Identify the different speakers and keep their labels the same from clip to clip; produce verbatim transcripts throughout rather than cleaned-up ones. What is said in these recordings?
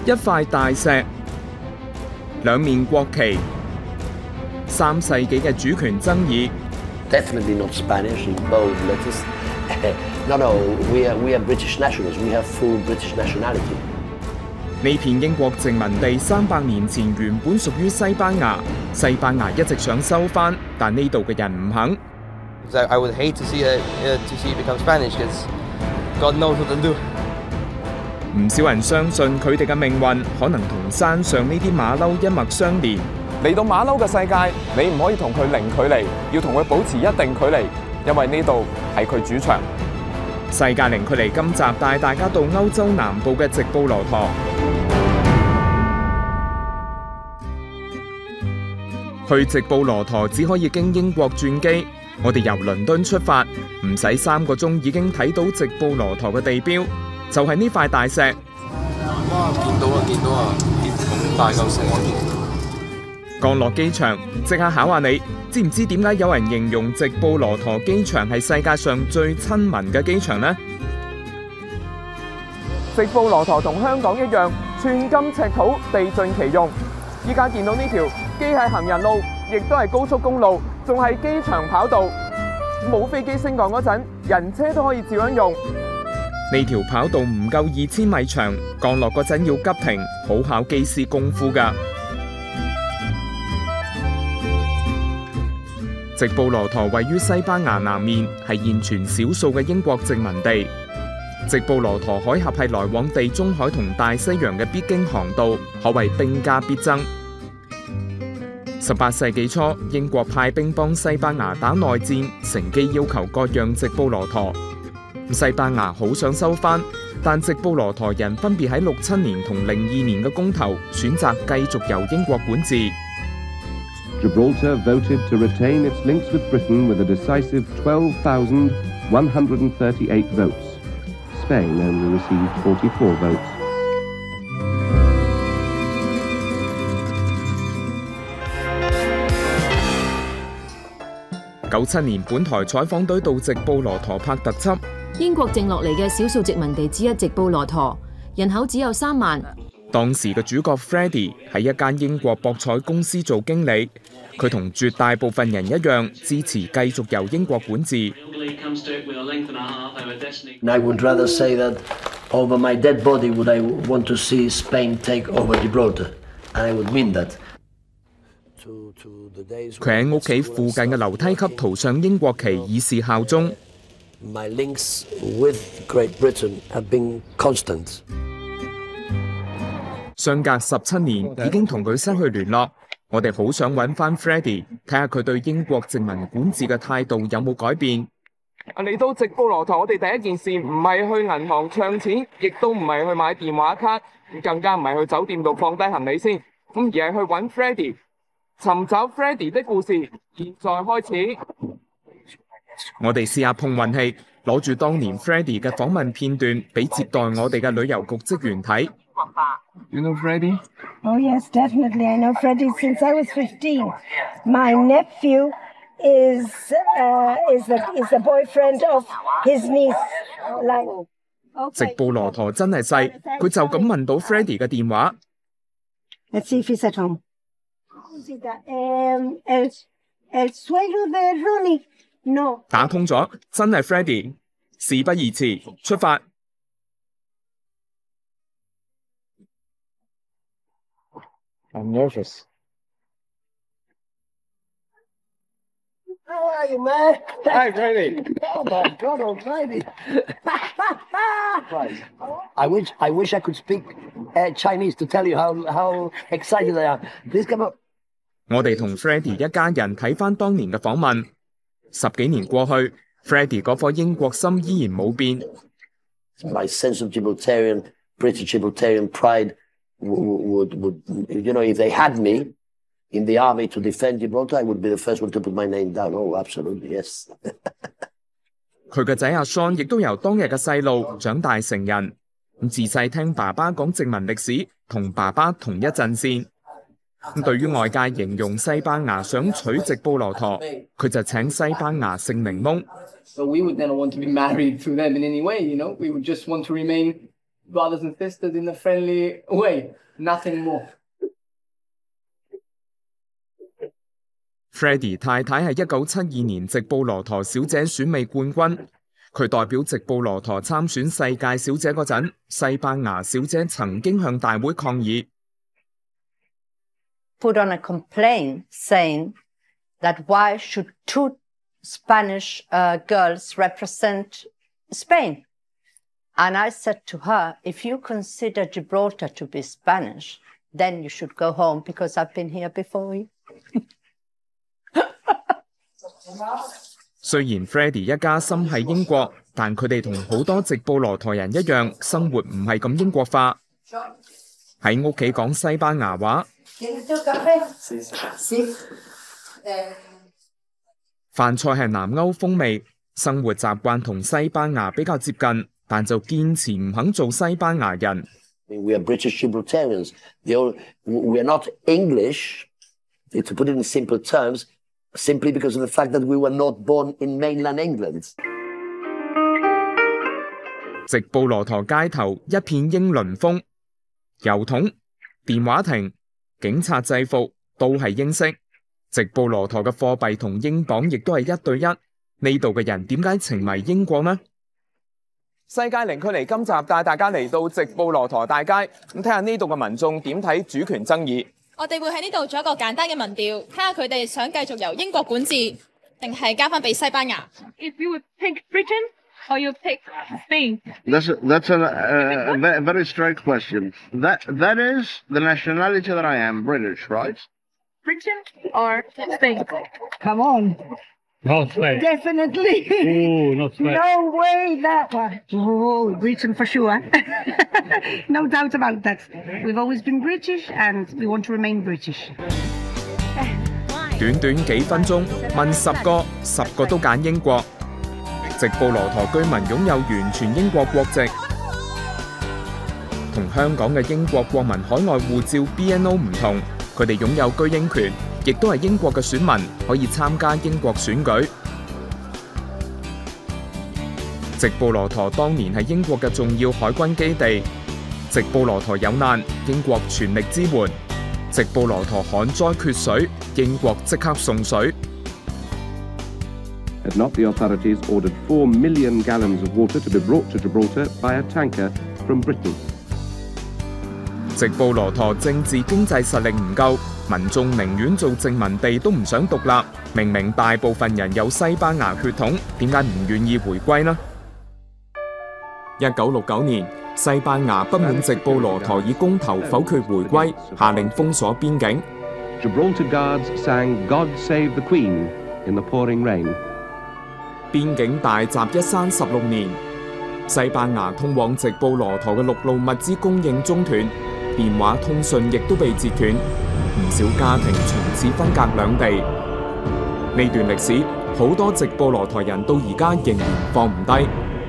Speaker 1: 一塊大石、兩面國旗、三世紀嘅主權爭議。
Speaker 2: Definitely not Spanish in bold letters. No, no, we are we are British nationals. We have full British nationality.
Speaker 1: 呢片英國殖民地三百年前原本屬於西班牙，西班牙一直想收翻，但呢度嘅人唔肯。
Speaker 3: I would hate to see it to see it become Spanish because God knows what to do.
Speaker 1: 唔少人相信佢哋嘅命運可能同山上呢啲馬騮一脈相連。嚟到馬騮嘅世界，你唔可以同佢零距離，要同佢保持一定距離，因為呢度係佢主場。世界零距離今集帶大家到歐洲南部嘅直布羅陀。去直布羅陀只可以經英國轉機，我哋由倫敦出發，唔使三個鐘已經睇到直布羅陀嘅地標，就係呢塊大石。
Speaker 3: 哇！見到啊，見到啊，咁大嚿石。
Speaker 1: 降落機場，即刻考下你，知唔知點解有人形容直布羅陀機場係世界上最親民嘅機場呢？直布羅陀同香港一樣，寸金尺土，地盡其用。依家見到呢條既係行人路，亦都係高速公路，仲係機場跑道。冇飛機升降嗰陣，人車都可以照樣用。呢條跑道唔夠二千米長，降落嗰陣要急停，好考機師功夫㗎。直布羅陀位於西班牙南面，係現存少數嘅英國殖民地。直布羅陀海峽係來往地中海同大西洋嘅必經航道，可謂兵家必爭。十八世紀初，英國派兵幫西班牙打內戰，乘機要求割讓直布羅陀。西班牙好想收返，但直布羅陀人分別喺六七年同零二年嘅公投選擇繼續由英國管治。
Speaker 4: Gibraltar voted to retain its links with Britain with a decisive twelve thousand one hundred thirty-eight votes. Spain only received forty-four votes.
Speaker 1: 九七年，本台採訪隊到直布羅陀拍特輯。
Speaker 5: 英國剩落嚟嘅少數殖民地之一直布羅陀，人口只有三萬。
Speaker 1: 當時嘅主角 Freddie 喺一間英國博彩公司做經理，佢同絕大部分人一樣支持繼續由英國管治。
Speaker 2: I would rather say that over my dead body would I want to see Spain take over Gibraltar, and I would mean that.
Speaker 1: 佢喺屋企附近嘅樓梯級塗上英國旗，以示效忠。
Speaker 2: My links with Great Britain have been constant.
Speaker 1: 相隔十七年，已經同佢失去聯絡。我哋好想揾翻 Freddie， 睇下佢對英國殖民管治嘅態度有冇改變。嚟到直布羅陀，我哋第一件事唔係去銀行唱錢，亦都唔係去買電話卡，更加唔係去酒店度放低行李先，咁而係去揾 Freddie， 尋找 Freddie 的故事。現在開始，我哋試下碰運氣，攞住當年 Freddie 嘅訪問片段，俾接待我哋嘅旅遊局職員睇。You know Freddie?
Speaker 6: Oh yes, definitely. I know Freddie since I was fifteen. My nephew is uh, is the is the boyfriend of his niece. Like, okay.
Speaker 1: 直布羅陀真係細，佢就咁問到 Freddie 嘅電話。
Speaker 6: Let's see if he's at home. Um, el el suegro de Ronnie. No.
Speaker 1: 打通咗，真係 Freddie。事不宜遲，出發。
Speaker 7: I'm nervous.
Speaker 2: How are you, man?
Speaker 7: Hi, Freddie.
Speaker 2: Oh my God Almighty! I wish I wish I could speak uh, Chinese to tell you how how excited I am. Please come up.
Speaker 1: 我哋同 Freddie 一家人睇翻當年嘅訪問，十幾年過去 ，Freddie 嗰顆英國心依然冇變。
Speaker 2: My sense of Gibraltarian, British Gibraltarian pride. Would, would, would, you know, if they had me in the army to defend Gibraltar, I would be the first one to put my name down. Oh, absolutely, yes.
Speaker 1: 佢嘅仔阿 Sean 亦都由當日嘅細路長大成人，咁自細聽爸爸講殖民歷史，同爸爸同一陣線。咁對於外界形容西班牙想取直布羅陀，佢就請西班牙姓檸檬。
Speaker 7: So we would never want to be married to them in any way, you know. We would just want to remain
Speaker 8: brothers and sisters in a friendly way, nothing more.
Speaker 1: Freddie 太太係一九七二年直布羅陀小姐選美冠軍，佢代表直布羅陀參選世界小姐嗰陣，西班牙小姐曾經向大會抗議。
Speaker 9: Put on a complaint saying that why should two Spanish uh, girls represent Spain? And I said to her, if you consider Gibraltar to be Spanish, then you should go home because I've been here before you.
Speaker 1: 雖然 Freddie 一家心係英國，但佢哋同好多直布羅陀人一樣，生活唔係咁英國化。喺屋企講西班牙話。飯菜係南歐風味，生活習慣同西班牙比較接近，但就堅持唔肯做西班牙人。
Speaker 2: We are British Gibraltarians. The old, we are not English, to put it in simple terms, simply because of the fact that we were not born in mainland England.
Speaker 1: 直布羅陀街頭一片英倫風，郵筒、電話亭、警察制服都係英式。直布羅陀嘅貨幣同英鎊亦都係一對一。呢度嘅人點解情迷英國呢？世界零距離今集帶大家嚟到直布羅陀大街，咁睇下呢度嘅民眾點睇主權爭議。
Speaker 10: 我哋會喺呢度做一個簡單嘅民調，睇下佢哋想繼續由英國管治，定係交翻俾西班牙。If you would pick Britain or you pick Spain?
Speaker 11: That's a, that's a, a, a very straight question. That that is the nationality that I am, British, right?
Speaker 10: Britain or Spain?
Speaker 6: Come on.
Speaker 7: No, Spain.
Speaker 6: Definitely.
Speaker 7: Ooh, not Spain.
Speaker 6: No way that one. Oh, Britain for sure. No doubt about that. We've always been British and we want to remain British.
Speaker 1: 短短幾分鐘問十個，十個都揀英國。直布羅陀居民擁有完全英國國籍，同香港嘅英國國民海外護照 B N O 唔同，佢哋擁有居英權，亦都係英國嘅選民，可以參加英國選舉。直布羅陀當年係英國嘅重要海軍基地，直布羅陀有難，英國全力支援。直布羅陀旱災缺水，英國即刻送水。
Speaker 4: Had not the authorities ordered four million gallons of water to be brought to Gibraltar by a tanker from Britain.
Speaker 1: 直布羅陀政治經濟實力唔夠，民眾寧願做殖民地都唔想獨立。明明大部分人有西班牙血統，點解唔願意回歸呢？一九六九年，西班牙不滿直布羅陀以公投否決回歸，下令封鎖邊境。
Speaker 4: Gibraltar guards sang "God Save the Queen" in the pouring rain.
Speaker 1: 邊境大閘一閂十六年，西班牙通往直布羅陀嘅陸路物資供應中斷，電話通訊亦都被截斷，唔少家庭從此分隔兩地。呢段歷史，好多直布羅陀人到而家仍然放唔低。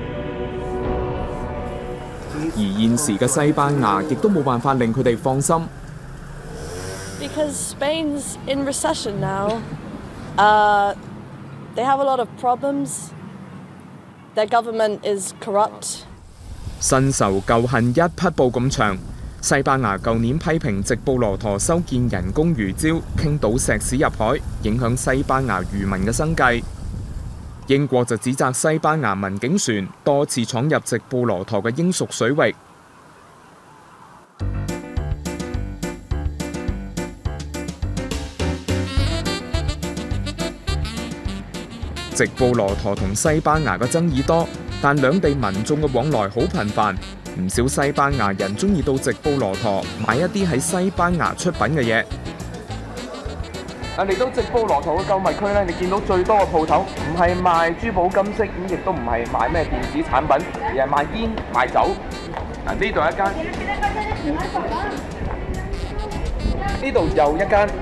Speaker 1: 而現時嘅西班牙亦都冇辦法令佢哋放心。
Speaker 12: Because Spain's in recession now, uh, they have a lot of problems. Their government is corrupt.
Speaker 1: 新仇舊恨一匹布咁長。西班牙舊年批評直布羅陀修建人工魚礁，傾倒石屎入海，影響西班牙漁民嘅生計。英國就指責西班牙民警船多次闖入直布羅陀嘅英屬水域。直布羅陀同西班牙嘅爭議多，但兩地民眾嘅往來好頻繁。唔少西班牙人中意到直布羅陀買一啲喺西班牙出品嘅嘢。啊，嚟到直布羅陀嘅購物區咧，你見到最多嘅鋪頭唔係賣珠寶金飾，咁亦都唔係賣咩電子產品，而係賣煙賣酒。嗱，呢度一間，呢度又一間，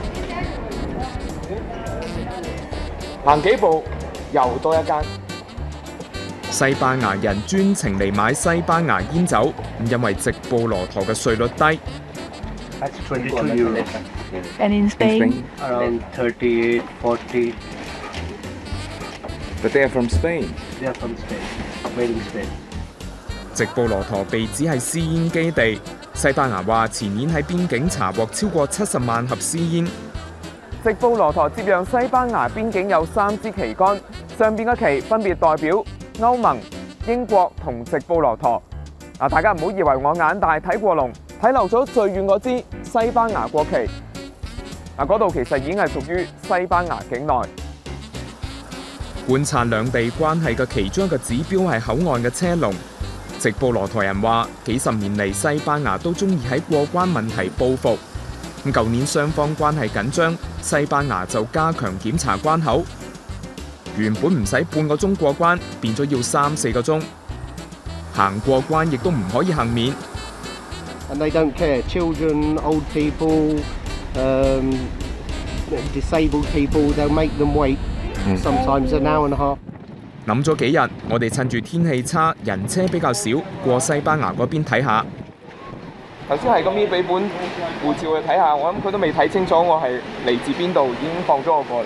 Speaker 1: 行幾步又多一間。西班牙人專程嚟買西班牙煙酒，因為直布羅陀嘅稅率低。
Speaker 13: That's twenty-two euros.
Speaker 10: And in Spain?
Speaker 13: Around thirty-eight, forty.
Speaker 7: But they are from Spain.
Speaker 13: They are from Spain. Made in Spain.
Speaker 1: 直布羅陀被指係私煙基地，西班牙話前年喺邊境查獲超過七十萬盒私煙。
Speaker 14: 直布羅陀接壤西班牙邊境有三支旗杆，上邊嘅旗分別代表歐盟、英國同直布羅陀。嗱，大家唔好以為我眼大睇過龍，睇漏咗最遠嗰支西班牙國旗。嗱，嗰度其實已經係屬於西班牙境內。
Speaker 1: 觀察兩地關係嘅其中一個指標係口岸嘅車龍。直布羅陀人話，幾十年嚟西班牙都中意喺過關問題報復。咁舊年雙方關係緊張，西班牙就加強檢查關口，原本唔使半個鐘過關，變咗要三四個鐘。行過關亦都唔可以幸免。
Speaker 15: And they don't care. Children, old people, um, disabled people, they'll make them wait. Sometimes an hour and a half.
Speaker 1: 諗咗幾日，我哋趁住天氣差、人車比較少，過西班牙嗰邊睇下。
Speaker 14: 頭先係咁樣俾本護照去睇下，我諗佢都未睇清楚我係嚟自邊度，已經放咗我過嚟。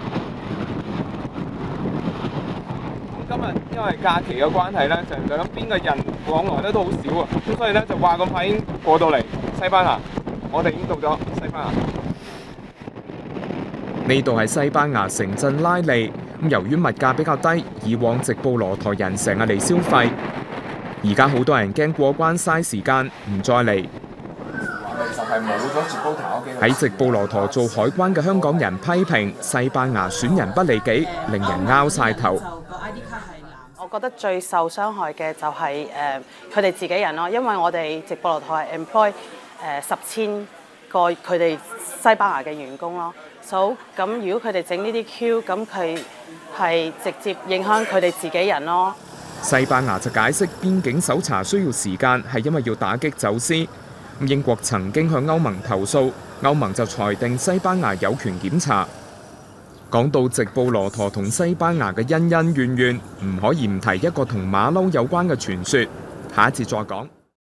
Speaker 14: 今日因為假期嘅關係咧，就兩邊嘅人往來咧都好少啊，咁所以咧就話咁快已經過到嚟西班牙，我哋已經到咗西班牙。
Speaker 1: 呢度係西班牙城鎮拉利，咁由於物價比較低，以往直布羅陀人成日嚟消費。而家好多人驚過關嘥時間，唔再嚟。喺直布羅陀做海關嘅香港人批評西班牙損人不利己，令人拗晒頭。
Speaker 16: 我覺得最受傷害嘅就係誒佢哋自己人咯，因為我哋直布羅陀係 employ 誒十千個佢哋西班牙嘅員工咯。So 咁如果佢哋整呢啲 Q， 咁佢係直接影響佢哋自己人咯。
Speaker 1: 西班牙就解釋邊境搜查需要時間，係因為要打擊走私。英國曾經向歐盟投訴，歐盟就裁定西班牙有權檢查。講到直布羅陀同西班牙嘅恩恩怨怨，唔可以唔提一個同馬騮有關嘅傳說。下一節再講。